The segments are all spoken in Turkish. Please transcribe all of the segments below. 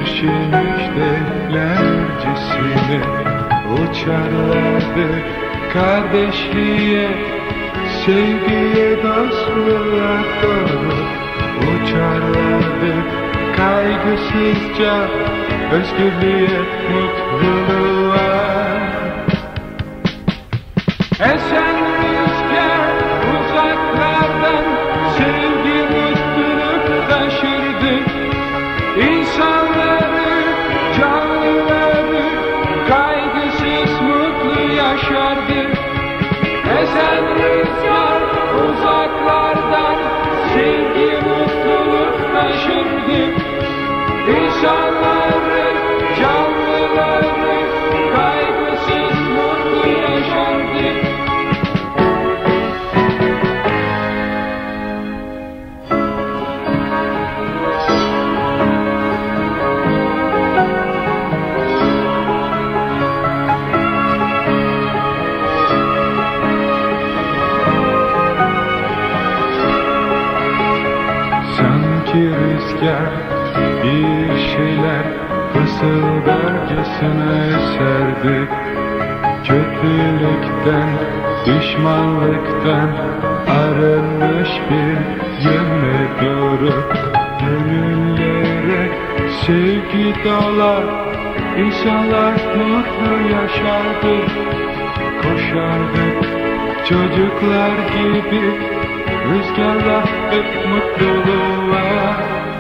kurşun müjdelercesine uçarlardı kardeşliğe, sevgiye, dostluğa doğru uçarlardı kaygısızca, özgürlüğe, mutluluğa. Esen rüzgar uzaklardan sevgi, mutluluk taşırdı. İnsanları, canlıları kaygısız, mutlu yaşardı. Esen rüzgar uzaklardan sevgi, mutluluk taşırdı. İnsanları, canlıları kaygısız, mutlu yaşardı. Sanki rüzgar bir şeyler fısıldarcasına eserdi. Kötülükten, düşmanlıktan arınmış bir yöne doğru gönüllere sevgi dolar. İnsanlar mutlu yaşardı. Koşardık çocuklar gibi rüzgarla hep mutluluğa.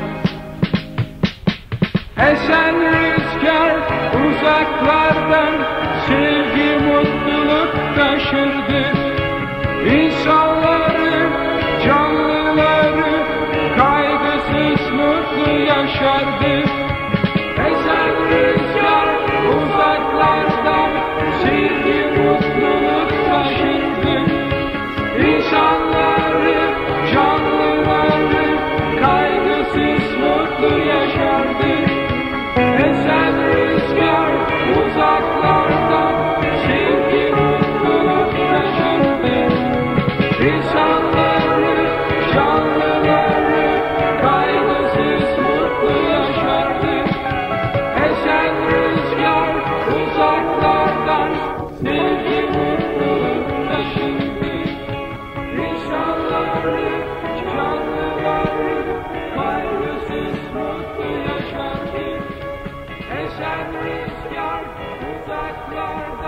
Esen rüzgar uzaklardan sevgi, mutluluk taşırdı. İnsanları, canlıları kaygısız, mutlu yaşardı. Esen rüzgar uzaklardan sevgi, mutluluk taşırdı. İnsanları, canlıları kaygısız, mutlu yaşardı. Esen rüzgar uzaklardan sevgi, mutluluk taşırdı. İnsanları, canlıları kaygısız, mutlu yaşardı. Esen rüzgar uzaklardan sevgi, mutluluk taşırdı. İnsanları, canlıları kaygısız, mutlu yaşardı. Esen rüzgar uzaklardan